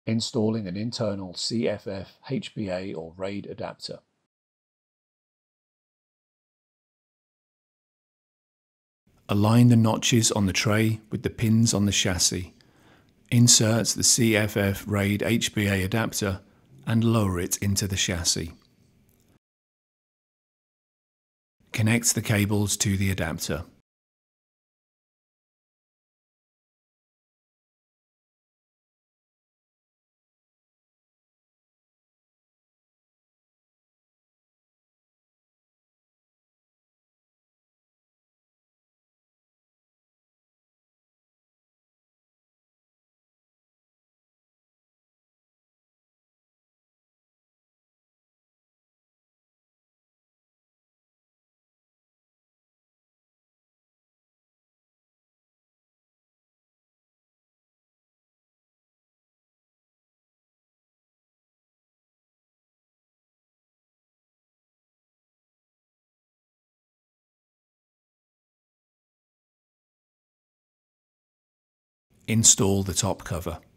Installing an internal CFF HBA or RAID adapter. Align the notches on the tray with the pins on the chassis. Insert the CFF RAID HBA adapter and lower it into the chassis. Connect the cables to the adapter. Install the top cover.